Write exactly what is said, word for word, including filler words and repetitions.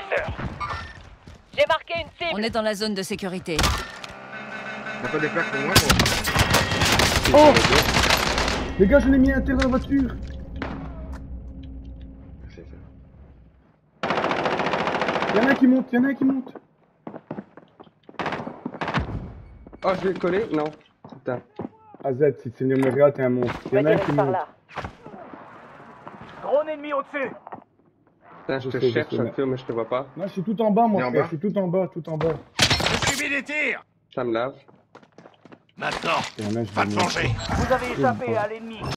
secteur. J'ai marqué une cible. On est dans la zone de sécurité. T'as pas des plaques pour moi quoi? Oh les gars, je l'ai mis à terre dans la voiture. C'est ça. Y'en a un qui monte, y'en a un qui monte. Oh, je vais le coller? Non. Putain. A Z, si c'est numéro t'es un monstre. Y'en a un qui par monte. là. Drone ennemi au-dessus. Putain, je Je te sais, je cherche sais, un mais- peu, mais je te vois pas. Non, je suis tout en bas, mon Et en frère. bas Je suis tout en bas, tout en bas. J'ai subi des tirs. Ça me lave. Maintenant, Y'en a, je pas vais de monter. venger. Vous avez échappé à l'ennemi.